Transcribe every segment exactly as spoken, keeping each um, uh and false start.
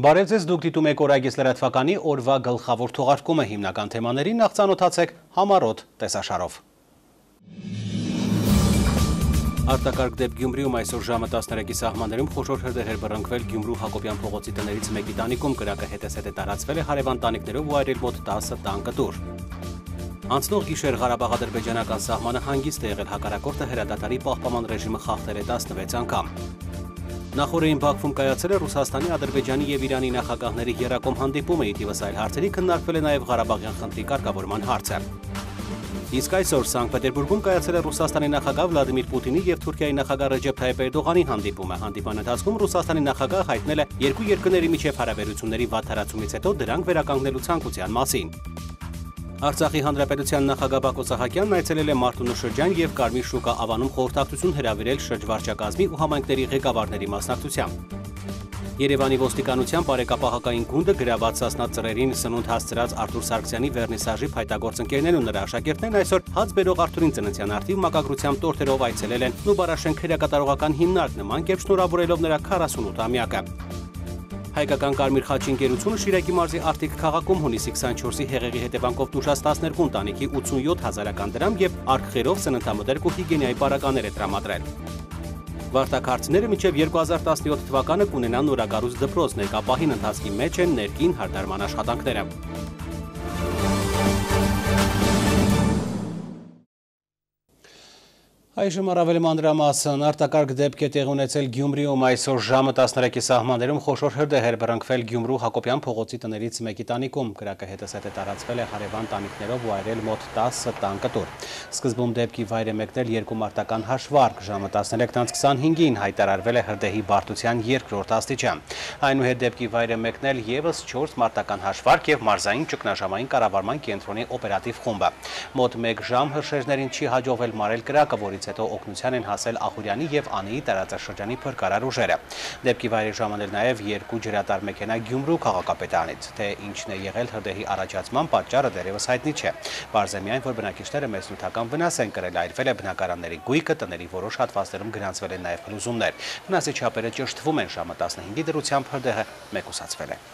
Բարև ձեզ, դուք դիտում եք Օրագես լրատվականի օրվա գլխավոր թողարկումը հիմնական թեմաներին, նախ ծանոթացեք համառոտ տեսաշարով։ Արտակարգ դեպք Գյումրիում այսօր ժամը տասներեքի սահմաններում խոշոր հրդեհ էր բռնկվել Գյումրու Հակոբյան փողոցի տներից մեկի տանիքում, կրակը հետզհետե տարածվել է հարևան տանիքներով ու այրել մոտ տասը տանկտուր։ Անցնող գիշեր Ղարաբաղ-ադրբեջանական սահմանը հանգիստ է եղել, հակառակորդը հրադադարի պահպանման ռեժիմը խախտել է տասնվեց անգամ։ Նախորդին Բաքվում կայացել է Ռուսաստանի, Ադրբեջանի և Իրանի նախագահների եռակողմ հանդիպումը, ի թիվս այլ հարցերի քննարկվել է նաև Ղարաբաղյան խնդրի կարգավորման հարցը։ Իսկ այսօր Սանկտ Պետերբուրգում կայացել է Ռուսաստանի նախագահ Վլադիմիր Պուտինի և Թուրքիայի նախագահ Ռեջեփ Թայիփ Էրդողանի հանդիպումը։ Հանդիպման ընթացքում Ռուսաստանի նախագահը հայտնել է երկու երկրների միջև հարաբերությունների վատթարացումից հետո դրանք վերականգնելու ցանկության մասին։ Արցախի հանրապետության նախագահ Բակո Սահակյանն այցելել է Մարտունու շրջան և Կարմիր շուկա ավանում խորհրդակցություն հրավիրել շրջվարչակազմի ու համայնքների ղեկավարների մասնակցությամբ։ Երևանի ոստիկանության բարեկապահական գունդը գրաված Սասնա ծռերին սնունդ հասցրած Արտուր Սարգսյանի վերնիսաժի փայտագործ ընկերներն ու նրա աշակերտներն այսօր հաց բերող Արթուրին ծննդյան արդիվ մակագրությամբ տորթերով այցելել են Նուբարաշենք հրակատարողական հիմնարկ նման կերպ շնորհավորելով նրա քառասունութամյակը։ Հայկական Կարմիր խաչի ընկերությունը Շիրակի մարզի Արտիկ քաղաքում հունիսի քսանչորսի հեղեղի հետևանքով տուժած տասներկու ընտանիքի ութսունյոթ հազարական դրամ և արգխերով սննդամթերք ու հիգիենայի պարագաներ է տրամադրել։ Վարդակարգիչները մինչև երկու հազար տասնյոթ թվականը կունենան նորագառույց դպրոց, ներկա պահին ընթացքի մեջ են ներքին հարդարման աշխատանքները։ Այժմ առավել մանրամասն արտակարգ դեպք է տեղի ունեցել Գյումրիում այսօր ժամը տասներեքի սահմաններում խոշոր հրդեհ էր բռնկվել Գյումրու Հակոբյան փողոցի տներից մեկի տանիքում, կրակը հետզհետե տարածվել է հարևան տանիքներով ու այրել մոտ տասը տանկտուր։ Սկզբում դեպքի վայր է մեկնել երկու մարտական հաշվարկ, ժամը տասներեքից քսանհինգին հայտարարվել է հրդեհի բարդության երկրորդ աստիճան։ Այնուհետ դեպքի վայր է մեկնել ևս չորս մարտական հաշվարկ և մարզային ճգնաժամային կառավարման կենտրոնի օպերատիվ խումբը։ Մոտ մեկ ժամ հրշեջներին չի հաջողվել մարել կրակը, որից հետո օգնության են հասել Ախուրյանի և Անիի տարածաշրջանի փրկարար ուժերը։ Դեպքի վայր է ժամանել նաև երկու ջրատար մեքենա Գյումրու քաղաքապետարանից, թե ինչն է եղել հրդեհի առաջացման պատճառը դեռևս հայտնի չէ։ Պարզ է միայն, որ բնակիչները մեծ նյութական վնաս են կրել, այրվել է բնակարանների գույքը, տների որոշ հատվածներում գրանցվել են նաև փլուզումներ։ Վնասի չափերը ճշտվում են, ժամը տասնհինգի դրությամբ հրդեհը մեկուսացվել է։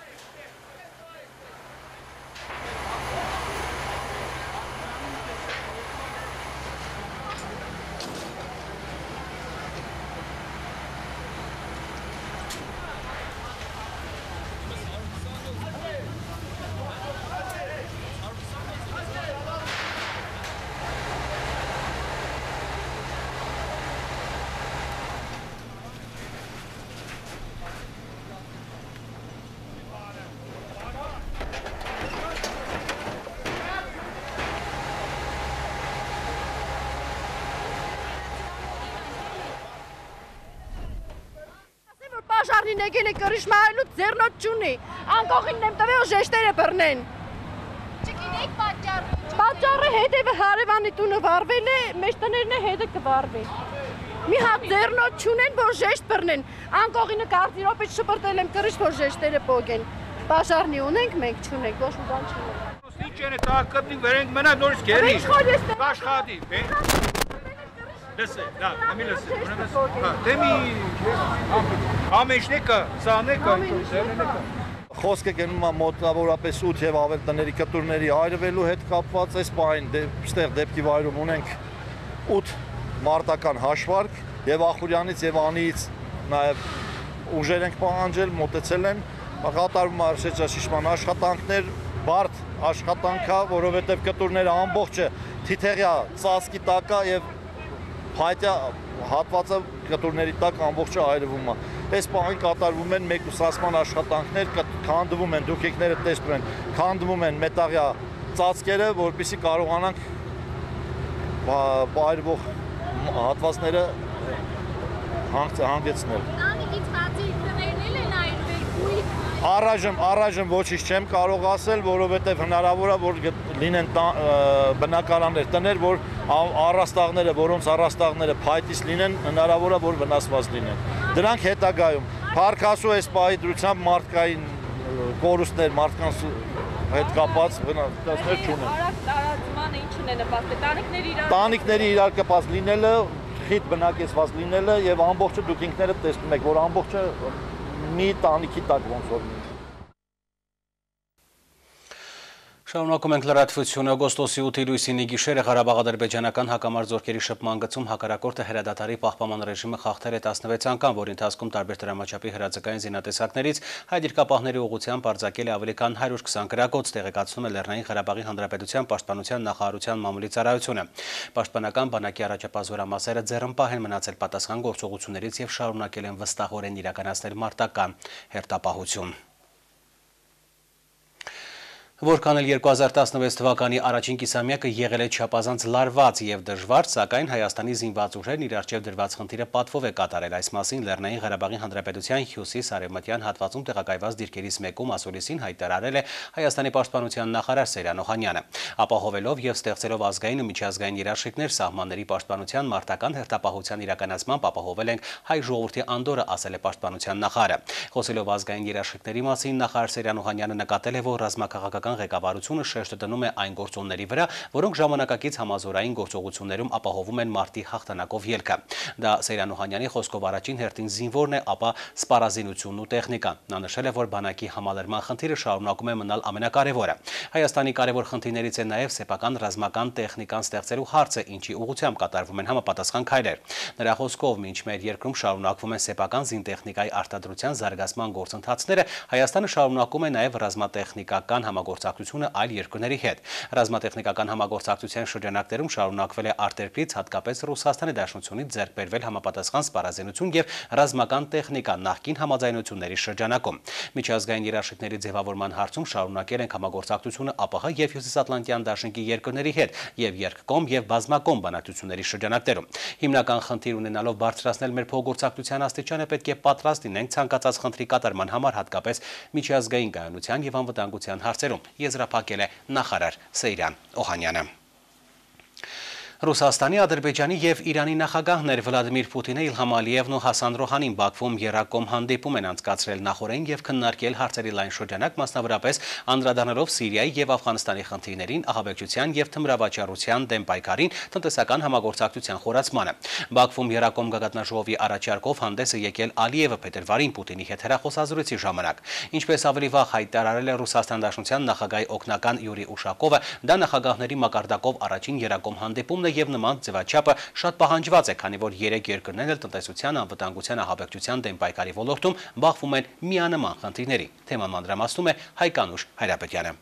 Պաշարնին եկել է կրիշ մահելու ձեռնոտ չունի, անկողինն եմ տվել ու ժեշտերը բռնեն։ Չգինեք պատճառը։ Պատճառը հետևը հարևանի տունը վարվել է, մեջ տներն է հետը կվարվի։ Մի հատ ձեռնոտ չունեն, որ ժեշտ բռնեն, անկողինը կարծի րոպե շպրտել եմ կրիշ, որ ժեշտերը պոգեն։ Պաշարնի ունենք, մենք չունենք, ոչ մի բան չունենք։ Իջեն է տակկտնի վերենք մնա նորից գերի։ Կաշխատի։ Լսե, դա, ամի լսե, հա, դեմի ամեջնեկը, սանեկը, խոսքը գնում է մոտավորապես ութ և ավել տների կտուրների այրվելու հետ կապված, այս պահին ստեղ դեպքի վայրում ունենք ութ մարտական հաշվարկ և Ախուրյանից և Անիից նաև ուժեր ենք պահանջել, մոտեցել են, կատարվում է շրջաշիշման աշխատանքներ, բարդ աշխատանքա, որովհետև կտուրները ամբողջը թիթեղյա ծածկի տակ է և հայտյա հատվածը կտուրների տակ ամբողջը այրվում է։ Այս պահին կատարվում են մեկուսացման աշխատանքներ, քանդվում են, դուք եկները տեսնում են, քանդվում են մետաղյա ծածկերը, որպեսզի կարողանանք այրվող հատվածները հանգեցնել։ Տանիքից բացի տներն են այրվել, գույք։ Առայժմ, առայժմ ոչինչ չեմ կարող ասել, որովհետև հնարավոր է, որ լինեն բնակարաններ, տներ, որ առաստաղները, որոնց առաստաղները փայտից լինեն, հնարավոր է, որ վնասված լինեն։ Դրանք հետագայում փառքասու այս պահի դրությամբ մարդկային կորուստներ, մարդկանց հետ կապած վնասներ չունեն։ Արագ տարածմանը ինչն է նպաստել, տանիքների իրար Տանիքների իրար կապած լինելը, խիտ բնակեցված լինելը եւ ամբողջը դուք ինքներդ տեսնում եք, որ ամբողջը մի տանիքի տակ ոնց որ։ Շարունակում ենք լրատվությունը օգոստոսի ութի լույսինի գիշերը Ղարաբաղ-ադրբեջանական հակամարտությունների շփման գծում հակառակորդը հրադադարի պահպանման ռեժիմը խախտել է տասնվեց անգամ, որի ընթացքում տարբեր դրամաչափի հրաձգային զինատեսակներից հայ դիրքապահների ուղղությամբ արձակել է ավելի քան հարյուր քսան գրակոց, տեղեկացնում է Լեռնային Ղարաբաղի Հանրապետության պաշտպանության նախարարության մամուլի ծառայությունը։ Պաշտպանական բանակի առաջապահ զորամասերը ձեռնպահ են մնացել պատասխան գործողություններից եւ շարունակել են վստահորեն իրականացնել մարտական հերթապահություն։ Որքան էլ երկու հազար տասնվեց թվականի առաջին կիսամյակը եղել է չափազանց լարված եւ դժվար, սակայն Հայաստանի զինված ուժերն իր առջեւ դրված խնդիրը պատվով է կատարել։ Այս մասին Լեռնային Ղարաբաղի Հանրապետության հյուսիս-արևմտյան հատվածում տեղակայված դիրքերից մեկում ասուլիսին հայտարարել է Հայաստանի պաշտպանության նախարար Սեյրան Օհանյանը։ Ապահովելով եւ ստեղծելով ազգային ու միջազգային երաշխիքներ սահմանների պաշտպանության մարտական հերթապահության իրականացմամբ ապահովել ենք հայ ժողովրդի անդորը, ասել է պաշտպանության նախարարը։ Խոսելով ազգային երաշխիքների մասին, նախարար Սեյրան Օհանյանը նկատել է, որ ռազմաքաղաքական ղեկավարությունը շեշտը դնում է այն գործոնների վրա, որոնք ժամանակակից համազորային գործողություններում ապահովում են մարտի հաղթանակով ելքը։ Դա Սեյրան Օհանյանի խոսքով առաջին հերթին զինվորն է, ապա սպառազինությունն ու տեխնիկան։ Նա նշել է, որ բանակի համալրման խնդիրը շարունակում է մնալ ամենակարևորը։ Հայաստանի կարևոր խնդիրներից է նաև սեփական ռազմական տեխնիկան ստեղծելու հարցը, ինչի ուղղությամբ կատարվում են համապատասխան քայլեր։ Նրա խոսքով, մինչ մեր երկրում շարունակվում են սեփական զինտեխնիկայի արտադրության զարգացման գործընթացները, Հայաստանը շարունակում է նաև ռազմատեխնիկական համագործակցությունը այլ երկրների հետ։ Ռազմատեխնիկական համագործակցության շրջանակներում շարունակվել է արտերկրից, հատկապես Ռուսաստանի Դաշնությունից ձեռք բերվել համապատասխան սպառազինություն եւ ռազմական տեխնիկա նախկին համաձայնությունների շրջանակում։ Միջազգային երաշխիքների ձևավորման հարցում շարունակել ենք համագործակցությունը ԱՊՀ եւ Հյուսիսատլանտյան դաշնքի երկրների հետ եւ երկկողմ եւ բազմակողմ բանակցությունների շրջանակներում։ Հիմնական խնդիր ունենալով բարձրացնել մեր փոխգործակցության աստիճանը, պետք է պատրաստ լինենք ցանկացած խնդրի կատարման համար, հատկապես միջազգային կայունության եւ անվտանգության հարցերում, եզրափակել է նախարար Սեյրան Օհանյանը։ Ռուսաստանի, Ադրբեջանի եւ Իրանի նախագահներ Վլադիմիր Պուտինը, Իլհամ Ալիևն ու Հասան Ռոհանին Բաքվում երակոմ հանդիպում են անցկացրել նախօրեն եւ քննարկել հարցերի լայն շրջանակ, մասնավորապես անդրադառնալով Սիրիայի եւ Աֆղանստանի խնդիրներին, ահաբեկչության եւ թմրավաճառության դեմ պայքարին, տնտեսական համագործակցության խորացմանը։ Բաքվում երակոմ գագաթնաժողովի առաջարկով հանդես է եկել Ալիևը փետրվարին Պուտինի հետ հեռախոսազրույցի ժամանակ։ Ինչպես ավելի վաղ հայտարարել է Ռուսաստան Դաշնության նախագահի օգնական Յուրի Ուշակովը, դա նախագահների մակարդակով առաջին երակոմ հանդիպումն եւ նման ձևաչափը շատ պահանջված է, քանի որ երեք երկրներն էլ տնտեսության, անվտանգության, ահաբեկչության դեմ պայքարի ոլորտում բախվում են միանման խնդիրների։ Թեման մանրամասնում է Հայկանուշ Հայրապետյանը։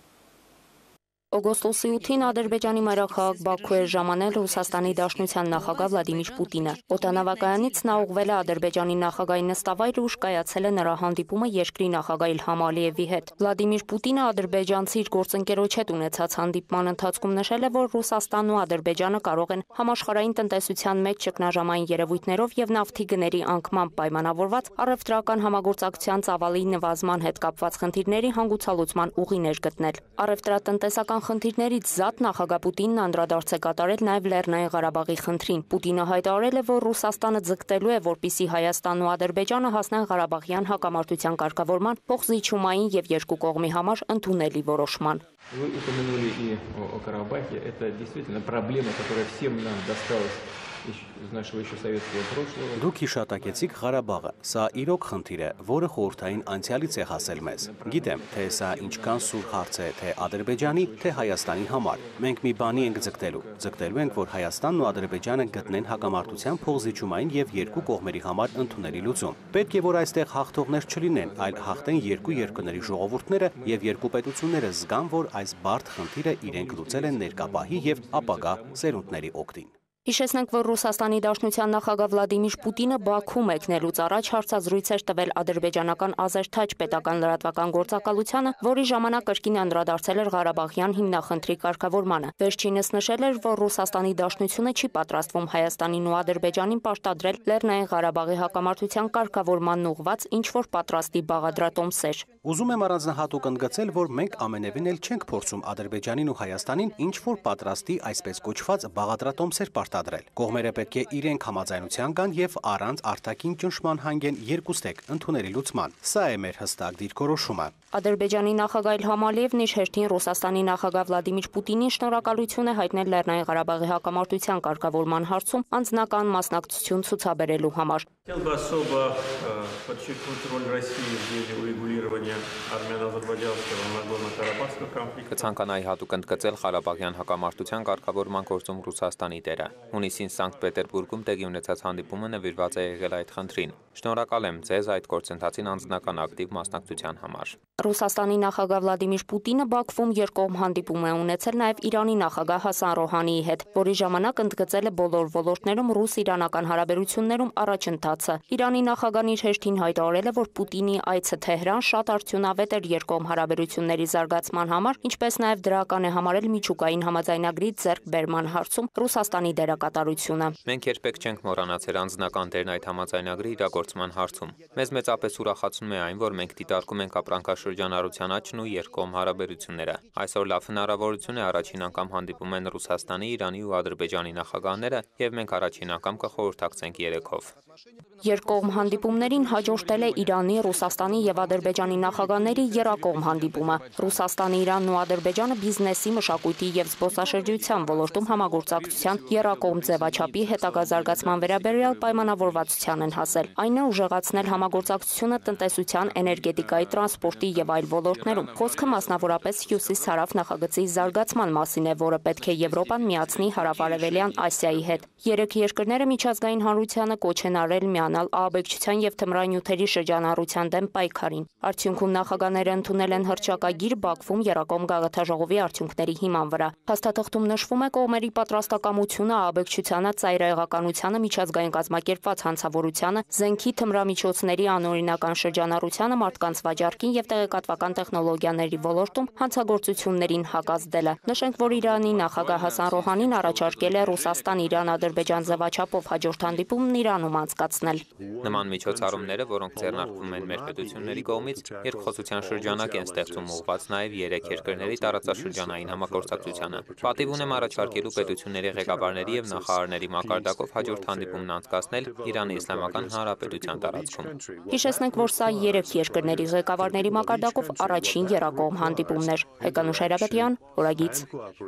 Օգոստոսի ութին Ադրբեջանի մայրաքաղաք Բաքու էր ժամանել Ռուսաստանի Դաշնության նախագահ Վլադիմիր Պուտինը։ Օդանավակայանից նա ուղղվել է Ադրբեջանի նախագահի նստավայրը ու կայացել է նրա հանդիպումը երկրի նախագահ Իլհամ Ալիևի հետ։ Վլադիմիր Պուտինը ադրբեջանցի իր գործընկերոջ հետ ունեցած հանդիպման ընթացքում նշել է, որ Ռուսաստանն ու Ադրբեջանը կարող են համաշխարհային տնտեսության մեջ ճգնաժամային երևույթներով եւ նավթի գների անկմամբ պայմանավորված առևտրական համագործակցության ծավալի նվազման հետ կապված խնդիրների հանգուցալուծման ուղիներ գտնել։ Առևտրատնտեսական խնդիրներից զատ նախագահ Պուտինն անդրադարձ է կատարել նաև Լեռնային Ղարաբաղի խնդրին։ Պուտինը հայտարարել է, որ Ռուսաստանը ձգտելու է, որպեսզի Հայաստանն ու Ադրբեջանը հասնեն Ղարաբաղյան հակամարտության կարգավորման, փոխզիջումային եւ երկու կողմի համար ընդունելի որոշման։ Вы упомянули и о, о Карабахе. Это действительно проблема, которая всем нам досталась из нашего еще советского прошлого. Դուք հիշատակեցիք Ղարաբաղը։ Սա իրոք խնդիր է, որը խորհրդային անցյալից է հասել մեզ։ Գիտեմ, թե սա ինչքան սուր հարց է թե Ադրբեջանի, թե Հայաստանի համար։ Մենք մի բանի ենք ձգտելու։ Ձգտելու ենք, որ Հայաստանն ու Ադրբեջանը գտնեն հակամարտության փոխզիջումային եւ երկու կողմերի համար ընդունելի լուծում։ Պետք է, որ այստեղ հաղթողներ չլինեն, այլ հաղթեն երկու երկրների ժողովուրդները եւ երկու պետությունները զգան, որ այս բարդ խնդիրը իրենք լուծել են ներկապահի եւ ապագա սերունդների օգտին։ Հիշեցնենք, որ Ռուսաստանի Դաշնության նախագահ Վլադիմիր Պուտինը Բաքու մեկնելուց առաջ հարցազրույց էր տվել ադրբեջանական Ազերթաչ պետական լրատվական գործակալությանը, որի ժամանակ կրկին անդրադարձել էր Ղարաբաղյան հիմնախնդրի կարգավորմանը։ Վերջինս նշել էր, որ Ռուսաստանի Դաշնությունը չի պատրաստվում Հայաստանին ու Ադրբեջանին պարտադրել Լեռնային Ղարաբաղի հակամարտության կարգավորմանն ուղղված ինչ-որ պատրաստի բաղադրատոմսեր։ Ուզում եմ առանձնահատուկ ընդգծել, որ մենք ամենևին էլ չենք փորձում Ադրբեջանին ու Հայաստանին ինչ-որ պատրաստի այսպես կոչված բաղադրատոմսեր պարտադրել։ Կողմերը պետք է իրենք համաձայնության գան եւ առանց արտաքին ճնշման հանգեն երկուստեք ընդունելի լուծման։ Սա է մեր հստակ դիրքորոշումը։ Ադրբեջանի նախագահ Իլհամ Ալիևն իր հերթին Ռուսաստանի նախագահ Վլադիմիր Պուտինին շնորհակալություն է հայտնել Լեռնային Ղարաբաղի հակամարտության կարգավորման հարցում անձնական մասնակցություն ցուցաբերելու համար։ Хотел бы особо подчеркнуть роль России в деле урегулирования армяно-азербайджанского Нагорно-Карабахского конфликта. Կցանկանայի հատուկ ընդգծել Ղարաբաղյան հակամարտության կարգավորման գործում Ռուսաստանի դերը։ Հունիսին Սանկտ Պետերբուրգում տեղի ունեցած հանդիպումը նվիրված է եղել այդ խնդրին։ Շնորհակալ եմ ձեզ այդ գործընթացին անձնական ակտիվ մասնակցության համար։ Ռուսաստանի նախագահ Վլադիմիր Պուտինը Բաքվում երկկողմ հանդիպում է ունեցել նաև Իրանի նախագահ Հասան Ռոհանիի հետ, որի ժամանակ ընդգծել է բոլոր ոլորտներում ռուս-իրանական հարաբերություններում առաջընթացը։ Իրանի նախագահն իր հերթին հայտարարել է, որ Պուտինի այցը Թեհրան շատ արդյունավետ էր երկկողմ հարաբերությունների զարգացման համար, ինչպես նաև դրական է համարել միջուկային համաձայնագրի ձեռքբերման հարցում Ռուսաստանի դերակատարությունը։ Մենք երբեք չենք մոռանացել անձնական դերն այդ համաձայնագրի իրագործման հարցում։ Մեզ մեծապես ուրախացնում է այն, որ մենք դիտարկում ենք ապրանքաշրջանառության աճն ու երկկողմ հարաբերությունները։ Այսօր լավ հնարավորություն է առաջին անգամ հանդիպում են Ռուսաստանի, Իրանի ու Ադրբեջանի նախագահները, եւ մենք առաջին անգամ կխորհրդակցենք երեքով։ Երկկողմ հանդիպումներին հաջորդել է Իրանի, Ռուսաստանի եւ Ադրբեջանի նախագահների եռակողմ հանդիպումը։ Ռուսաստանը, Իրանն ու Ադրբեջանը բիզնեսի, մշակույթի եւ զբոսաշրջության ոլորտում համագործակցության եռակողմ ձևաչափի հետագա զարգացման վերաբերյալ պայմանավորվածության են հասել։ Այն է ուժեղացնել համագործակցությունը տնտեսության, էներգետիկայի, տրանսպորտի եւ այլ ոլորտներում։ Խոսքը մասնավորապես Հյուսիս-Հարավ նախագծի զարգացման մասին է, որը պետք է Եվրոպան միացնի Հարավարևելյան Ասիայի հետ։ Երեք երկրները միջազգային հանրությանը կոչ են արել միանալ ահաբեկչության եւ թմրանյութերի շրջանառության դեմ պայքարին։ Արդյունքում նախագահները ընդունել են հռչակագիր Բաքվում եռակողմ գաղութաժողովի արդյունքների հիման վրա։ Փաստաթղթում նշվում է կողմերի պատրաստակամությունը ահաբեկչությանը, ծայրահեղականությանը, միջազգային կազմակերպված հանցավորությանը, զենքի թմրամիջոցների անօրինական շրջանառությանը, մարդկանց վաճառքին եւ տեղեկատվական տեխնոլոգիաների ոլորտում հանցագործություններին հակազդելը։ Նշենք, որ Իրանի նախագահ Հասան Ռոհանին առաջարկել է Ռուսաստան-Իրան-Ադրբեջան ձևաչափով հաջորդ հանդիպումն Իրանում անցկացնել։ Նման միջոցառումները, որոնք ձեռնարկվում են մեր պետությունների կողմից, երկխոսության շրջանակ են ստեղծում ուղղված նաև երեք երկրների տարածաշրջանային համագործակցությանը։ Պատիվ ունեմ առաջարկելու պետությունների ղեկավարների եւ նախարարների մակարդակով հաջորդ հանդիպումն անցկացնել Իրանի Իսլամական Հանրապետության տարածքում։ Հիշեցնենք, որ սա երեք երկրների ղեկավարների մակարդակով առաջին եռակողմ հանդիպումն էր։ Հեկանուշ Հայրապետյան, Օրագիծ։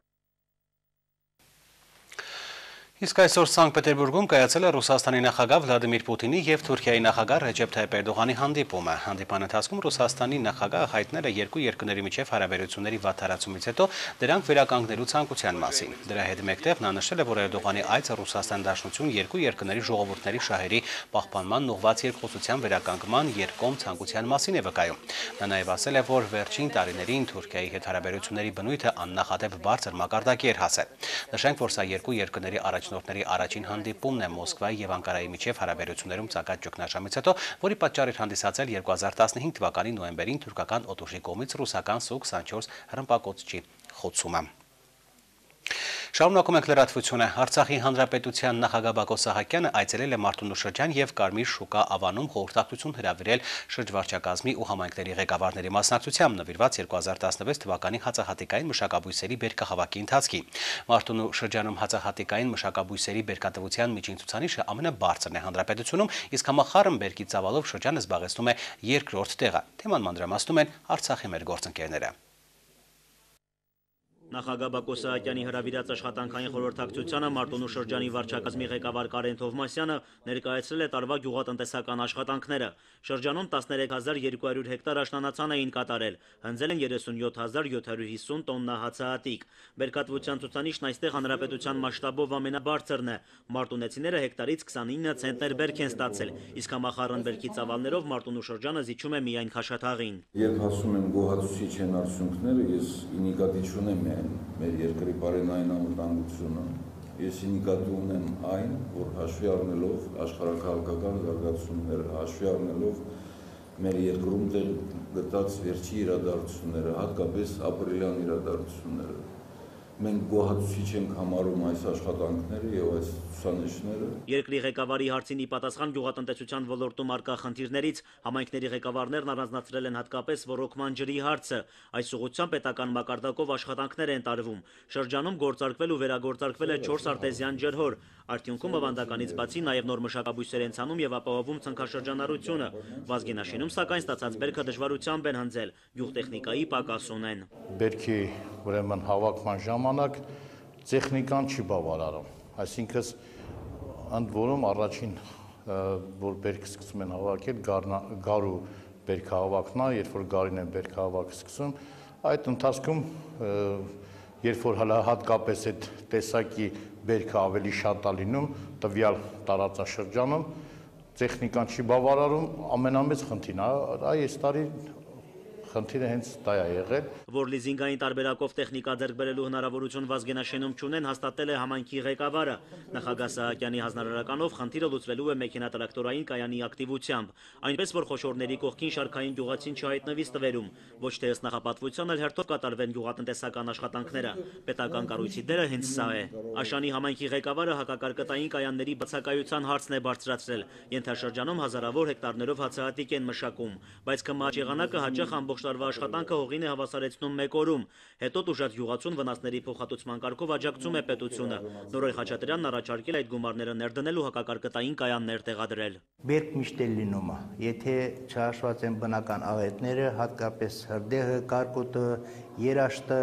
Իսկ այսօր Սանկտ Պետերբուրգում կայացել է Ռուսաստանի նախագահ Վլադիմիր Պուտինի եւ Թուրքիայի նախագահ Ռեջեփ Թայիփ Էրդողանի հանդիպումը։ Հանդիպան ընթացքում Ռուսաստանի նախագահը հայտնել է երկու երկրների միջև հարաբերությունների վատթարացումից հետո դրանք վերականգնելու ցանկության մասին։ Դրա հետ մեկտեղ նա նշել է, որ Էրդողանի այցը Ռուսաստան Դաշնություն երկու երկրների ժողովուրդների շահերի պահպանման ուղղված երկխոսության վերականգնման երկկողմ ցանկության մասին է վկայում։ Նա նաեւ ասել է, որ վերջին տարիներին Թուրքիայի հետ հարաբերությունների բնույթը աննախադեպ բարձր մակարդակի էր հասել։ Նշենք, որ սա երկու երկրների առաջ Նորների առաջին հանդիպումն է Մոսկվայի եւ Անկարայի միջև հարաբերություններում ցակած ճգնաժամից հետո, որի պատճառ էր հանդիսացել երկու հազար տասնհինգ թվականի նոյեմբերին թուրքական օտուշի կողմից ռուսական Սու քսանչորս հրմպակոծչի խոցումը։ Շարունակում ենք լրատվությունը։ Արցախի հանրապետության նախագահ Բակո Սահակյանը այցելել է Մարտունու շրջան եւ Կարմիր շուկա Ավանում խորհրդակցություն հրավիրել շրջվարչակազմի ու համայնքների ղեկավարների մասնակցությամբ նվիրված երկու հազար տասնվեց թվականի հացահատիկային մշակաբույսերի բերքահավաքի ընթացքին։ Մարտունու շրջանում հացահատիկային մշակաբույսերի բերքատվության միջին ցուցանիշը ամենաբարձրն է հանրապետությունում, իսկ համախառն բերքի ծավալով շրջանը զբաղեցնում է երկրորդ տեղը։ Թեման մանրամասնում են Արցախի մեր գործընկերները։ Նախագահ Բակո Սահակյանի հրավիրած աշխատանքային խորհրդակցությանը Մարտունու շրջանի վարչակազմի ղեկավար Կարեն Թովմասյանը ներկայացրել է տարվա գյուղատնտեսական աշխատանքները։ Շրջանում տասներեք հազար երկու հարյուր հեկտար աշնանացան էին կատարել, հնձել են երեսունյոթ հազար յոթ հարյուր հիսուն տոննա հացահատիկ։ Բերքատվության ցուցանիշն այստեղ հանրապետության մասշտաբով ամենաբարձրն է։ Մարտունեցիները հեկտարից քսանինը ցենտներ բերք են ստացել, իսկ համախառն բերքի ծավալներով Մարտունու շրջանը զիջում է միայն Խաշաթաղին։ Երբ ասում եմ գոհացուցիչ են արդյունքները, ես նկատի չունեմ մեր երկրի բարենային անվտանգությունը, ես նկատի ունեմ այն, որ հաշվի առնելով աշխարհաքաղաքական զարգացումները, հաշվի առնելով մեր երկրում տեղ գտած վերջի իրադարձությունները, հատկապես ապրիլյան իրադարձությունները, մենք գոհացուցիչ ենք համարում այս աշխատանքները եւ այս ցուցանիշները։ Երկրի ղեկավարի հարցին ի պատասխան գյուղատնտեսության ոլորտում արկա խնդիրներից համայնքների ղեկավարներն առանձնացրել են հատկապես ոռոգման ջրի հարցը։ Այս ուղղությամբ պետական մակարդակով աշխատանքներ են տարվում։ Շրջանում գործարկվել ու վերագործարկվել է չորս արտեզյան ջրհոր։ Արդյունքում ավանդականից բացի նաև նոր մշակաբույսեր են ցանում եւ ապահովում ցնքաշրջանառությունը։ Վազգենաշինում սակայն ստացած բերքը դժվարությամբ են հնձել, գյուղտեխնիկայի պակաս ունեն։ Բերքի ուրեմն հավաքման ժամանակ տեխնիկան չի բավարարում, այսինքն ընդ որում առաջին որ բերք սկսում են հավաքել գարու բերքահավաքն է, երբ որ գարին են բերքահավաքը սկսում, այդ ընթացքում երբ որ հատկապես այդ տեսակի բերքը ավելի շատ է լինում տվյալ տարածաշրջանում, տեխնիկան չի բավարարում, ամենամեծ խնդիրն է, այս տարի խնդիրը հենց դա է եղել։ Որ լիզինգային տարբերակով տեխնիկա ձեռք բերելու հնարավորություն Վազգենաշենում չունեն, հաստատել է համայնքի ղեկավարը։ Նախագահ Սահակյանի հանձնարարականով խնդիրը լուծվելու է մեքենատրակտորային կայանի ակտիվությամբ, այնպես որ խոշորների կողքին շարքային գյուղացին չհայտնվի ստվերում, ոչ թե ըստ նախապատվության, այլ հերթով կատարվեն գյուղատնտեսական աշխատանքները։ Պետական կառույցի դերը հենց սա է։ Աշանի համայնքի ղեկավարը հակակարկտային կայանների բացակայության հարցն է բարձրացրել։ Ենթաշրջանում հազարավոր հեկտարներով հացահատիկ են մշակում, բայց կմաճ եղանակը հաճախ ամբողջ տարվա աշխատանքը հողին է հավասարեցնում մեկ օրում։ Հետո տուժած գյուղացուն վնասների փոխհատուցման կարգով աջակցում է պետությունը։ Նորոյ Խաչատրյանն առաջարկել այդ գումարները ներդնելու հակակարկտային կայաններ տեղադրել։ Բերք միշտ է լինում, եթե չհաշված են բնական աղետները, հատկապես հրդեհը, կարկուտը, երաշտը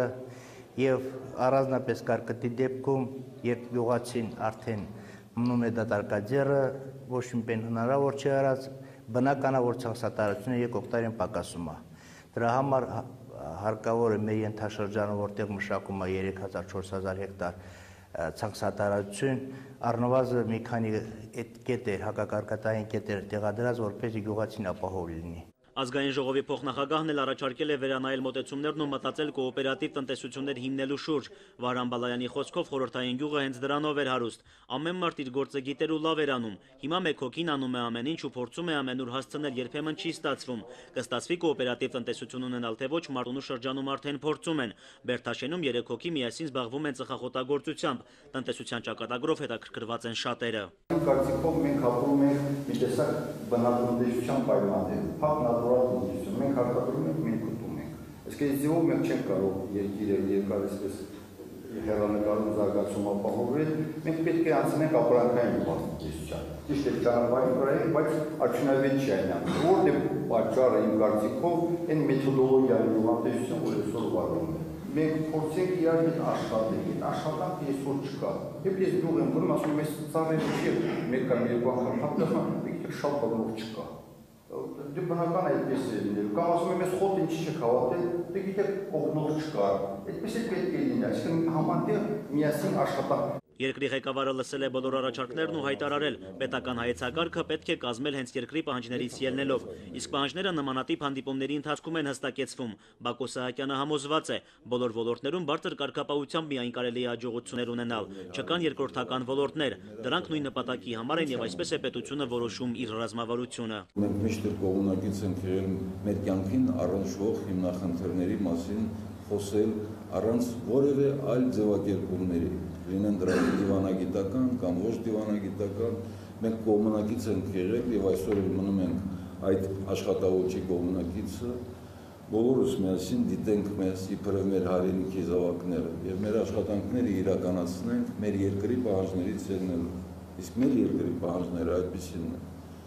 եւ առանձնապես կարկտի դեպքում, երբ գյուղացին արդեն մնում է դատարկաձեռը, ոչ մի հնարավոր չի արած, բնականավոր ցանցատարությունը երկու օկտարին պակասում է։ Դրա համար հարկավոր է մեր ենթաշրջանը, որտեղ մշակում է երեք հազար չորս հազար հեկտար ցանցատարածություն, առնվազն մի քանի այդ կետեր, հակակարկտային կետեր տեղադրած, որպեսզի գյուղացին ապահով լինի։ Ազգային ժողովի փոխնախագահն էլ առաջարկել է վերանայել մոտեցումներն ու մտածել կոոպերատիվ տնտեսություններ հիմնելու շուրջ։ Վահրամ Բալայանի խոսքով խորհրդային գյուղը հենց դրանով էր հարուստ։ Ամեն մարդ իր գործը գիտեր ու լավ էր անում։ Հիմա մեկ հոգին անում է ամեն ինչ ու փորձում է ամենուր հասցնել, երբեմն չի ստացվում։ Կստացվի կոոպերատիվ տնտեսություն ունենալ թե ոչ, Մարտունու շրջանում արդեն փորձում են։ Բերդաշենում երեք հոգի միասին զբաղվում են ծխախոտագործությամբ։ Տնտեսության ճակատագրով հետաքրքրված են շատերը։ Կարծիքով մենք ապրում ենք մի տեսակ բնատնտեսության պայմաններում, փակ նատուրալ տնտեսություն, մենք հարկադրում ենք, մենք ուտում ենք։ Իսկ այս ձևով մենք չենք կարող երկիրը երկար այսպես հեռանկարում զարգացում ապահովել, մենք պետք է անցնենք ապրանքային տնտեսության։ Ճիշտ է, ճանապարհային վրա ենք, բայց արդյունավետ չի այն։ Որտեղ պատճառը իմ կարծիքով այն մեթոդոլոգիայի տնտեսություն, որ այսօր վարվում է։ Մենք փորձենք իրար հետ աշխատել, աշխատանք այսօր չկա։ Երբ ես գյուղ եմ գնում, ասում եմ, այս ծառերը չի, մեկ կամ երկու անգամ հապտախան, մեկ շատ բանով չկա։ Դե բնական այդպես է լինելու, կամ ասում եմ, այս խոտը ինչի չեք հավատել, դե գիտեք օգնող չկա, այդպես էլ պետք է լինի, այսինքն համատեղ միասին աշխատանք։ Երկրի ղեկավարը լսել է բոլոր առաջարկներն ու հայտարարել, պետական հայեցակարգը պետք է կազմել հենց երկրի պահանջներից ելնելով, իսկ պահանջները նմանատիպ հանդիպումների ընթացքում են հստակեցվում։ Բակո Սահակյանը համոզված է, բոլոր ոլորտներում բարձր կարգապահությամբ միայն կարելի է հաջողություններ ունենալ, չկան երկրորդական ոլորտներ, դրանք նույն նպատակի համար են եւ այսպես է պետությունը որոշում իր ռազմավարությունը։ Մենք միշտ կողմնակից ենք եղել մեր կյանքին առնչվող հիմնախնդիրների մասին խոսել առանց որևէ այլ ձևակերպումների, լինեն դրանք դիվանագիտական կամ ոչ դիվանագիտական, մենք կողմնակից ենք եղել եւ այսօր մնում ենք այդ աշխատաոճի կողմնակիցը, բոլորս միասին դիտենք մեզ իբրև մեր հայրենիքի զավակները եւ մեր աշխատանքները իրականացնենք մեր երկրի պահանջներից ելնելով։ Իսկ մեր երկրի պահանջները այդպեսին են։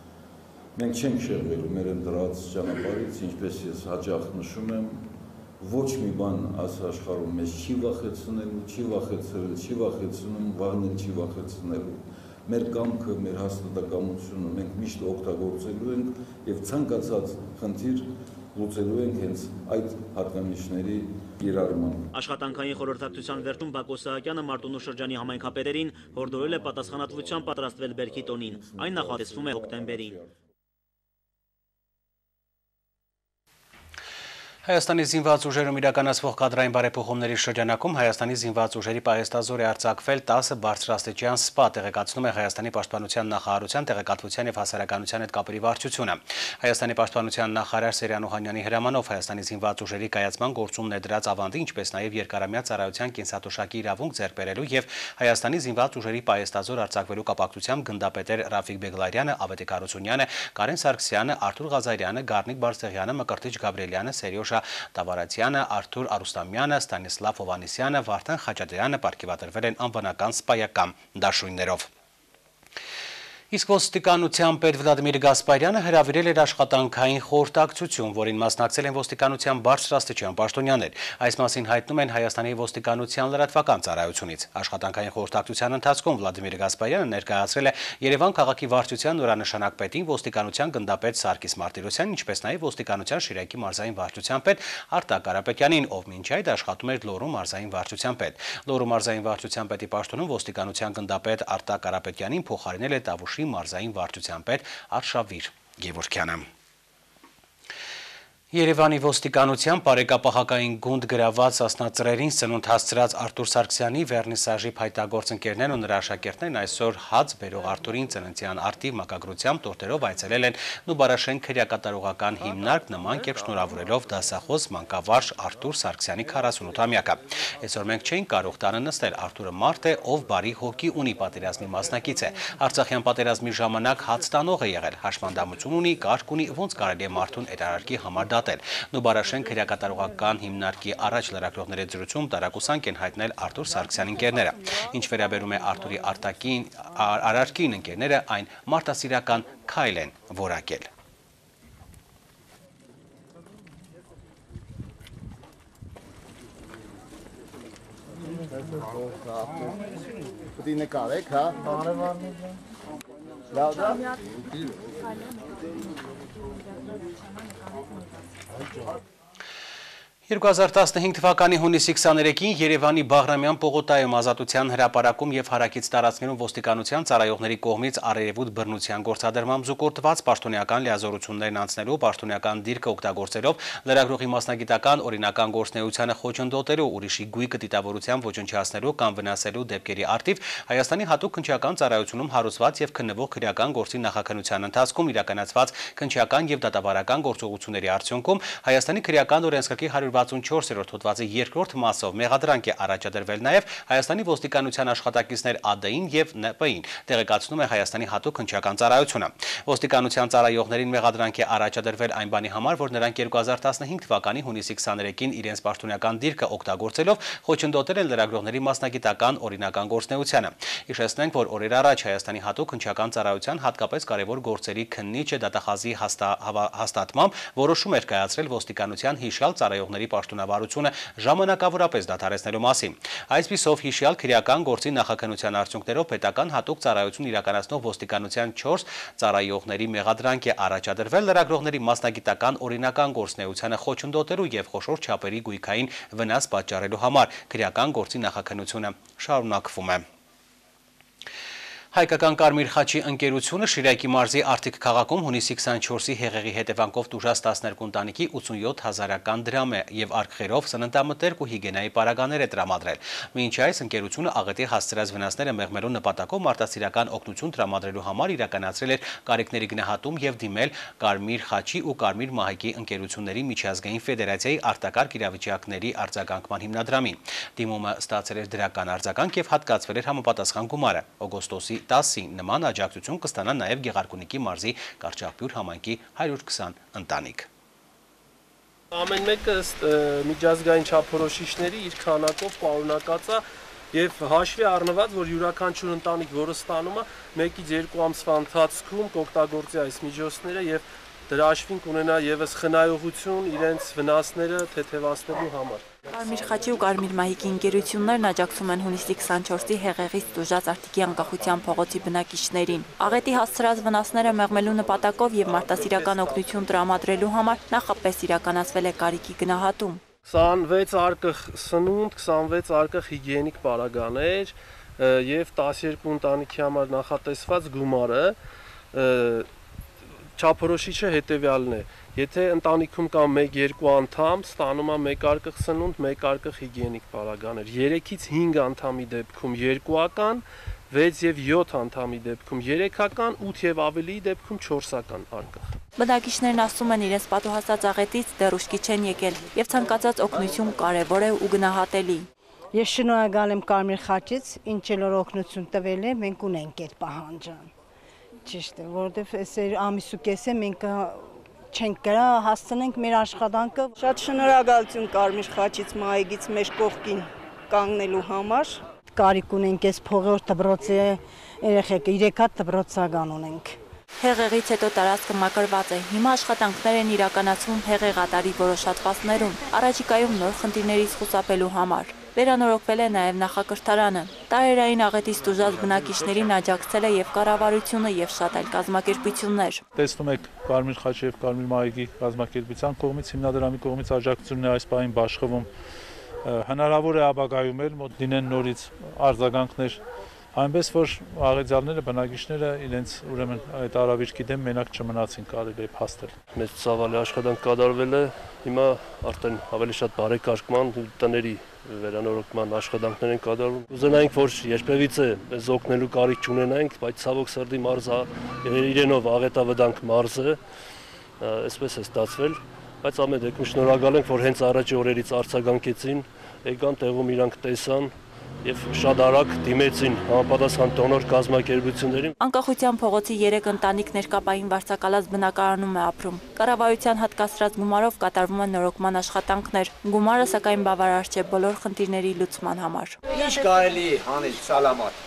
Մենք չենք շեղվելու մեր ընդրած ճանապարհից, ինչպես ես հաճախ նշում եմ, ոչ մի բան այս աշխարհում մեզ չի վախեցնելու, չի վախեցրել, չի վախեցնում, վաղն չի վախեցնելու։ Մեր կամքը, մեր հաստատակամությունը մենք միշտ օգտագործելու ենք եւ ցանկացած խնդիր լուծելու ենք հենց այդ հատկանիշների կիրառմամբ։ Աշխատանքային խորհրդակցության վերջում Բակո Սահակյանը Մարտունու շրջանի համայնքապետերին հորդորել է պատասխանատվությամբ պատրաստվել բերքի տոնին։ Այն նախատեսվում է հոկտեմբերին։ Հայաստանի զինված ուժերում իրականացվող կադրային բարեփոխումների շրջանակում Հայաստանի զինված ուժերի պահեստազոր է արձակվել տասը բարձրաստիճան սպա, տեղեկացնում է Հայաստանի պաշտպանության նախարարության տեղեկատվության և հասարակայնության հետ կապերի վարչությունը։ Հայաստանի պաշտպանության նախարար Սերյան Օհանյանի հրամանով Հայաստանի զինված ուժերի կայացման գործում ներդրած ավանդի, ինչպես նաև երկարամյա ծառայության կենսաթոշակի իրավունք ձեռք բերելու և Հայաստանի զինված ուժերի պահեստազոր արձակվելու կապակցությամբ գնդապետեր Ռաֆիկ Բեգլարյանը, Ավետիք Հարությունյանը, Կարեն Սարգսյանը, Արթուր Ղազարյանը, Գառնիկ Բարսեղյանը, Մկրտիչ Գաբրիելյանը, Սերյոժ Տավարացյանը, Արթուր Արուստամյանը, Ստանիսլավ Հովանեսյանը, Վարդան Խաչատրյանը պարգևատրվել են անվանական սպայական դաշույններով։ Իսկ ոստիկանության պետ Վլադիմիր Գասպարյանը հրավիրել էր աշխատանքային խորհրդակցություն, որին մասնակցել են ոստիկանության բարձրաստիճան պաշտոնյաներ։ Այս մասին հայտնում են Հայաստանի ոստիկանության լրատվական ծառայությունից։ Աշխատանքային խորհրդակցության ընթացքում Վլադիմիր Գասպարյանը ներկայացրել է Երևան քաղաքի վարչության նորանշանակ պետին, ոստիկանության գնդապետ Սարգիս Մարտիրոսյանին, ինչպես նաև ոստիկանության Շիրակի մարզային վարչության պետ Արտակ Կարապետյանին, ով մինչ այդ աշխատում էր Լոռու մարզային վարչության պետ։ Լոռու մարզային վարչության պետի պաշտոնում ոստիկանության գնդապետ Արտակ Կարապետյանին փոխարինել է Տավուշի մարզային վարչության պետ Արշավիր Գևորգյանը։ Երևանի ոստիկանության բարեկապահական գունդ գրաված ասնածրերին սնունդ հասցրած Արթուր Սարգսյանի վերնիսաժի փայտագործ ընկերներն ու նրա աշակերտներն այսօր հաց բերող Արթուրին ծննդյան արտիվ մակագրությամբ տորտերով այցելել են Նուբարաշեն քրեակատարողական հիմնարկ, նման կերպ շնորհավորելով դասախոս մանկավարժ Արթուր Սարգսյանի քառասունութամյակը։ Այսօր մենք չէինք կարող տանը նստել, Արթուրը մարդ է, ով բարի հոգի ունի, պատերազմի մասնակից է։ Արցախյան պատերազմի ժամանակ հաց տանող է եղել, հաշմանդամություն ունի, կարգ ունի, ոնց կարելի է մարդուն էրարարքի համար Նուբարաշեն քրեակատարողական հիմնարկի առաջ լրագրողների զրույցում տարակուսանք են հայտնել Արթուր Սարգսյանի ընկերները։ Ինչ վերաբերում է Արթուրի արտաքին արարքին, ընկերները այն մարտասիրական քայլ են որակել։ Պետք է նկարեք, հա։ Լավ դա։ երկու հազար տասնհինգ թվականի հունիսի քսաներեքին Երևանի Բաղրամյան պողոտայում Ազատության հրապարակում եւ հարակից տարածքներում ոստիկանության ծառայողների կողմից արերևույթ բռնության գործադրմամբ զուգորդված պաշտոնեական լիազորություններն անցնելու, պաշտոնեական դիրքը օգտագործելով, լրագրողի մասնագիտական օրինական գործունեությանը խոչընդոտելու, ուրիշի գույքը դիտավորությամբ ոչնչացնելու կամ վնասելու դեպքերի առթիվ Հայաստանի հատուկ քննչական ծառայությունում հարուցված եւ քննվող քրեական գործի նախաքննության ընթացքում իրականացված քննչական եւ դատավարական գործողությունների արդյունքում Հայաստանի քրեական օրենսգրքի հարյուր վաթսունչորսերորդ հոդվածի երկրորդ մասով մեղադրանք է առաջադրվել նաև Հայաստանի ոստիկանության աշխատակիցներ ԱԴ-ին եւ ՆՊ-ին, տեղեկացնում է Հայաստանի հատուկ քննչական ծառայությունը։ Ոստիկանության ծառայողներին մեղադրանք է առաջադրվել այն բանի համար, որ նրանք երկու հազար տասնհինգ թվականի հունիսի քսաներեքին իրենց պաշտոնեական դիրքը օգտագործելով խոչընդոտել են լրագրողների մասնագիտական օրինական գործունեությանը։ Հիշեցնենք, որ օրեր առաջ Հայաստանի հատուկ քննչական ծառայության հատկապես կարևոր գործերի քննիչը դատախազի հաստատմամբ որոշում էր կայացրել ոստիկանության հիշյալ ծառայողների պաշտոնավարությունը ժամանակավորապես դադարեցնելու մասին։ Այսպիսով հիշյալ քրեական գործի նախաքննության արդյունքներով պետական հատուկ ծառայություն իրականացնող ոստիկանության չորս ծառայողների մեղադրանք է առաջադրվել լրագրողների մասնագիտական օրինական գործունեությանը խոչընդոտելու եւ խոշոր չափերի գույքային վնաս պատճառելու համար։ Քրեական գործի նախաքննությունը շարունակվում է։ Հայկական Կարմիր խաչի ընկերությունը Շիրակի մարզի Արտիք քաղաքում հունիսի քսանչորսի հեղեղի հետևանքով տուժած տասներկու ընտանիքի ութսունյոթ հազարական դրամ է եւ արգխերով սննդամթերք ու հիգիենայի պարագաներ է տրամադրել։ Մինչ այս ընկերությունը աղետի հասցրած վնասները մեղմելու նպատակով մարդասիրական օգնություն տրամադրելու համար իրականացրել էր կարիքների գնահատում եւ դիմել Կարմիր խաչի ու Կարմիր մահիկի ընկերությունների միջազգային ֆեդերացիայի արտակարգ իրավիճակների արձագանքման հիմնադրամին։ Դիմումը ստացել էր դրական արձագանք եւ հատկացվել էր համապատասխան գումարը։ Օգոստոսի տասին նման աջակցություն կստանա նաև Գեղարքունիքի մարզի Կարճախբյուր համայնքի հարյուր քսան ընտանիք։ Ամեն մեկը ըստ միջազգային չափորոշիչների իր քանակով պարունակած է եւ հաշվի առնված, որ յուրաքանչյուր ընտանիք, որը ստանում է, մեկից երկու ամսվա ընթացքում կօգտագործի այս միջոցները եւ դրա հաշվին կունենա եւս խնայողություն իրենց վնասները թեթևացնելու համար։ Կարմիր խաչի ու Կարմիր մահիկի ընկերություններն աջակցում են հունիսի քսանչորսի հեղեղից տուժած Արտիքի անկախության փողոցի բնակիչներին։ Աղետի հասցրած վնասները մեղմելու նպատակով եւ մարդասիրական օգնություն տրամադրելու համար նախապես իրականացվել է կարիքի գնահատում։ քսանվեց արկղ սնունդ, քսանվեց արկղ հիգիենիկ պարագաներ եւ տասներկու ընտանիքի համար նախատեսված գումարը Չափորոշիչը հետևյալն է. եթե ընտանիքում կա մեկ-երկու անդամ, ստանում է մեկ արկղ սնունդ, մեկ արկղ հիգիենիկ պարագաներ։ երեքից հինգ անդամի դեպքում երկուական, վեց եւ յոթ անդամի դեպքում երեքական, ութ եւ ավելիի դեպքում չորսական արկղ։ Բնակիչներն ասում են իրենց պատուհասած աղետից դեռ ուշքի չեն եկել եւ ցանկացած օգնություն կարեւոր է ու գնահատելի։ Ես շնորհակալ եմ Կարմիր խաչից, ինչ էլ որ օգնություն տվել է, մենք ունենք այդ պահանջը։ Ճիշտ է, որովհետեւ այս ամիս ու կեսը մենք չենք գրա հասցնենք մեր աշխատանքը։ Շատ շնորհակալություն Կարմիր խաչից մայգից մեր կողքին կանգնելու համար։ Կարիք ունենք այս փողոց դպրոցի երեխեքը, երեք հատ դպրոցական ունենք։ Հեղեղից հետո տարածքը մակրված է։ Հիմա աշխատանքներ են իրականացվում հեղեղատարի որոշ հատվածներում, առաջիկայում նոր խնդիրներից խուսափելու համար։ Վերանորոգվել է նաև նախակրթարանը։ Տարերային աղետից տուժած բնակիչներին աջակցել է եւ կառավարությունը եւ շատ այլ կազմակերպություններ։ Տեսնում եք Կարմիր խաչի եւ Կարմիր մայրիկի կազմակերպության կողմից, հիմնադրամի կողմից աջակցությունն է այս պահին բաշխվում։ Հնարավոր է ապագայում էլ մոտ լինեն նորից արձագանքներ, այնպես որ աղետյալները, բնակիչները իրենց ուրեմն այդ արավիճկի դեմ մենակ չմնացին, կարելի է փաստել։ Մեծ ծավալի աշխատանք կատարվել է, հիմա արդեն ավելի շատ բարեկարգման տների վերանորոգման աշխատանքներ են կատարվում։ Ուզենայինք, որ երբևիցե մեզ օգնելու կարիք չունենայինք, բայց ցավոք սրտի մարզը իրենով աղետավտանգ մարզ է, այսպես է ստացվել, բայց ամեն դեպքում շնորհակալ ենք, որ հենց առաջի օրերից արձագանքեցին, եկան տեղում իրանք տեսան եւ շատ արագ դիմեցին համապատասխան դոնոր կազմակերպություններին։ Անկախության փողոցի երեք ընտանիք ներկապային վարձակալած բնակարանում է ապրում։ Կառավարության հատկացրած գումարով կատարվում են նորոգման աշխատանքներ։ Գումարը սակայն բավարար չէ բոլոր խնդիրների լուծման համար։ Ինչ կարելի է անել սալամատ։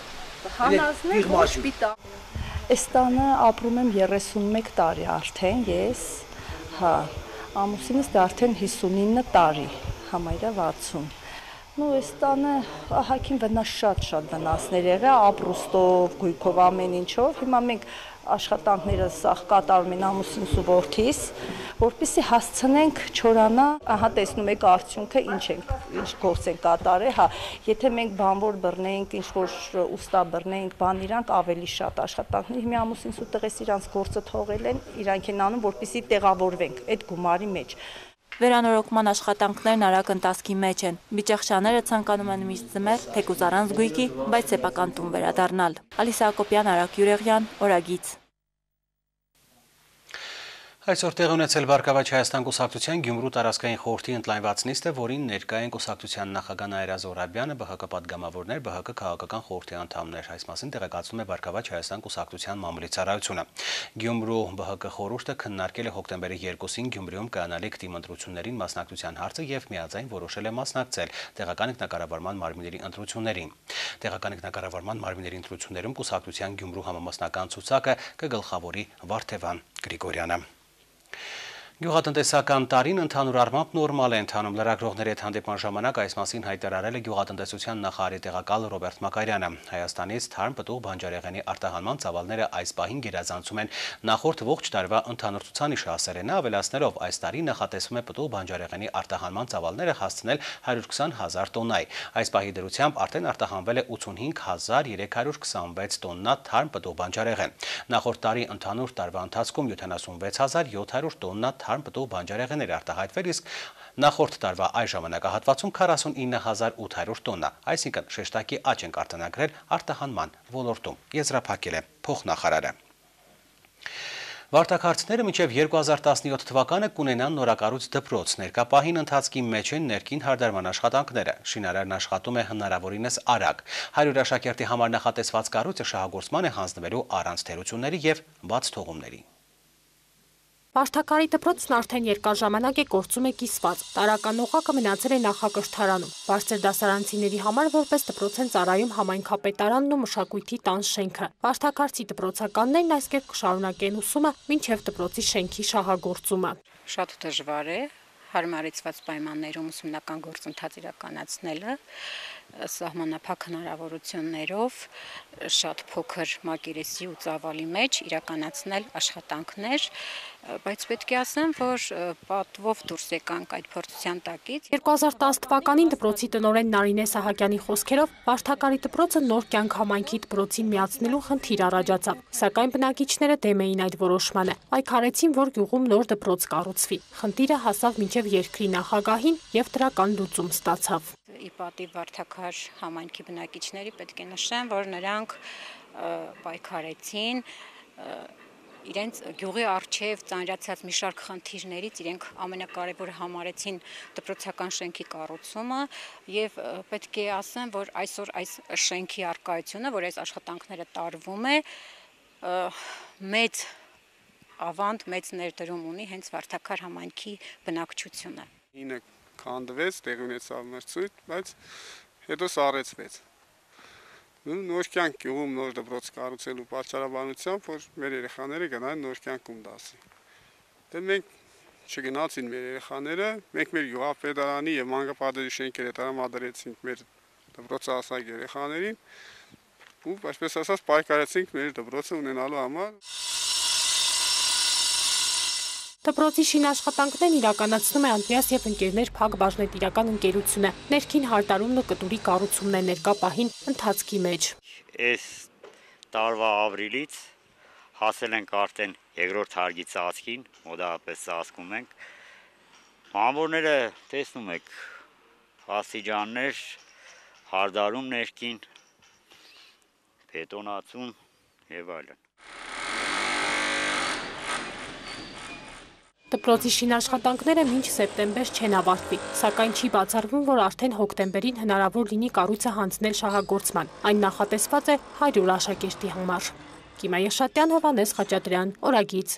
Հանազն է սպիտակ։ Այս տանը ապրում եմ երեսունմեկ տարի արդեն ես, հա, ամուսինս դե արդեն հիսունինը տարի, համարյա վաթսուն։ Ну, այս տանը ահագին վնաս շատ-շատ վնասներ եղա, ապրուստով, գույքով, ամեն ինչով։ Հիմա մենք աշխատանքները սաղ կատարում են ամուսինս ու որդիս, որպեսզի հասցնենք չորանա, ահա տեսնում եք արդյունքը ինչ ենք, ինչ գործ են կատարել, հա, եթե մենք բանվոր բռնեինք, ինչ որ ուստա բռնեինք, բան իրանք ավելի շատ աշխատանքներ, հիմա ամուսինս ու տղես իրանց գործը թողել են, իրանք են անում, որպեսզի տեղավորվենք այդ գումարի մեջ։ Վերանորոգման աշխատանքներն արագ ընթացքի մեջ են։ Բիճախշաները ցանկանում են միշտ զմեր, թեկուզ առանց գույքի, բայց սեփական տուն վերադառնալ։ Ալիսա Հակոբյան, Արակ Յուրեղյան, Օրագից։ Այսօր տեղ ունեցել Բարգավաճ Հայաստան կուսակցության Գյումրու տարածքային խորհրդի ընդլայնված նիստը, որին ներկա են կուսակցության նախագահ Նաիրա Զոհրաբյանը, ԲՀԿ պատգամավորներ, ԲՀԿ քաղաքական խորհրդի անդամներ։ Այս մասին տեղեկացնում է Բարգավաճ Հայաստան կուսակցության մամուլի ծառայությունը։ Գյումրու ԲՀԿ խորհուրդը քննարկել է հոկտեմբերի երկուսին Գյումրիում կայանալիք դիմընտրություններին մասնակցության հարցը եւ միաձայն որոշել է մասնակցել տեղական ինքնակառավարման մարմինների ընտրություններին։ Տեղական ինքնակառավարման մարմինների ընտրություններում կուսակցության Գյումրու համամասնական ցուցակը կգլխավորի Վարդևան Գրիգորյանը։ Գյուղատնտեսական տարին ընդհանուր առմամբ նորմալ է ընթանում։ Լրագրողների հետ հանդիպման ժամանակ այս մասին հայտարարել է գյուղատնտեսության նախարարի տեղակալ Ռոբերտ Մակարյանը։ Հայաստանից թարմ պտուղ բանջարեղենի արտահանման ծավալները այս պահին գերազանցում են նախորդ ողջ տարվա ընդհանուր ցուցանիշը, ասել է նա, ավելացնելով այս տարի նախատեսվում է պտուղ բանջարեղենի արտահանման ծավալները հասցնել հարյուր քսան հազար տոննայի։ Այս պահի դրությամբ արդեն արտահանվել է ութսունհինգ հազար երեք հարյուր քսանվեց տոննա թարմ պտուղ բանջարեղեն։ Նախորդ տարի ընդհանուր տարվա ընթացքում յոթանասունվեց հազար յոթ հարյուր տոննա թարմ պտուղ բանջարեղեններ արտահայտվել, իսկ նախորդ տարվա այս ժամանակահատվածում քառասունինը հազար ութ հարյուր տոննա, այսինքն շեշտակի աճ ենք արձանագրել արտահանման ոլորտում, եզրափակել է փոխնախարարը։ Վարդակարգները մինչև երկու հազար տասնյոթ թվականը կունենան նորակառույց դպրոց, ներկա պահին ընթացքի մեջ են ներքին հարդարման աշխատանքները, շինարարն աշխատում է հնարավորինս արագ, հարյուր աշակերտի համար նախատեսված կառույցը շահագործման է հանձնվելու առանց թերությունների եւ բաց թողումների։ Վարդակարի դպրոցն արդեն երկար ժամանակ է գործում է կիսված, տարրական օղակը մնացել է նախակրթարանում, բարձր դասարանցիների համար որպես դպրոց են ծառայում համայնքապետարանն ու մշակույթի տան շենքը։ Վարդակարցի դպրոցականներն այս կերպ կշարունակեն ուսումը մինչև դպրոցի շենքի շահագործումը։ Շատ դժվար է, հարմարեցված պայմաններում ուսումնական գործընթաց իրականացնելը, սահմանափակ հնարավորություններով շատ փոքր մակերեսի ու ծավալի մեջ իրականացնել աշխատանքներ, բայց պետք է ասեմ, որ պատվով դուրս եկանք այդ փորձության տակից։ երկու հազար տասը թվականին դպրոցի տնօրեն Նարինե Սահակյանի խոսքերով Վարդակարի դպրոցը նոր կյանք համայնքի դպրոցին միացնելու խնդիր առաջացավ, սակայն բնակիչները դեմ էին այդ որոշմանը, պայքարեցին, որ գյուղում նոր դպրոց կառուցվի։ Խնդիրը հասավ մինչև երկրի նախագահին եւ դրական լուծում ստացավ։ Ի պատիվ Վարդակար համայնքի բնակիչների պետք է նշեմ, որ նրանք պայքարեցին իրենց գյուղի առջև ծանրացած մի շարք խնդիրներից իրենք ամենակարևորը համարեցին դպրոցական շենքի կառուցումը եւ պետք է ասեմ, որ այսօր այս շենքի առկայությունը, որ այս աշխատանքները տարվում է, մեծ ավանդ, մեծ ներդրում ունի հենց Վարդակար համայնքի բնակչությունը։ ինը քանդվեց, տեղի ունեցավ մրցույթ, բայց հետո սառեցվեց։ Նոր կյանք գյուղում նոր դպրոց կառուցելու պատճառաբանությամբ, որ մեր երեխաները գնային նոր կյանքում դասի։ Դե մենք չգնացին մեր երեխաները, մենք մեր գյուղապետարանի եւ մանկապարտեզի շենքերը տրամադրեցինք մեր դպրոցահասակ երեխաներին ու այսպես ասած պայքարեցինք մեր դպրոցը ունենալու համար։ Դպրոցի շինաշխատանքներն իրականացնում է Անդրեաս եւ ընկերներ Փակ բաժնետիրական ընկերությունը։ Ներքին հարդարումն ու կտուրի կառուցումն է ներկա պահին ընթացքի մեջ։ Այս տարվա ապրիլից հասել ենք արդեն երկրորդ հարգի ծածկին, մոտավորապես ծածկում ենք։ Մամորները տեսնում եք, աստիճաններ, հարդարում ներքին, բետոնացում եւ այլն։ Դպրոցի շինաշխատանքները մինչ սեպտեմբեր չեն ավարտվի, սակայն չի բացառվում, որ արդեն հոկտեմբերին հնարավոր լինի կառույցը հանձնել շահագործման։ Այն նախատեսված է հարյուր աշակերտի համար։ Կիմա Եղշատյան, Հովհաննես Խաչատրյան, Օրագիծ։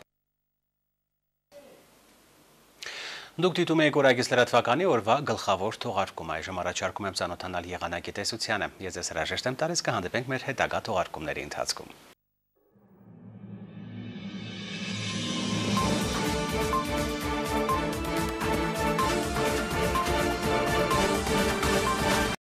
Դուք դիտում եք Օրագիծ լրատվականի օրվա գլխավոր թողարկումը, այժմ առաջարկում եմ ծանոթանալ եղանակի տեսությանը։ Ես ձեզ հրաժեշտ եմ տալիս, կհանդիպենք մեր հետագա թողարկումների ընթացքում։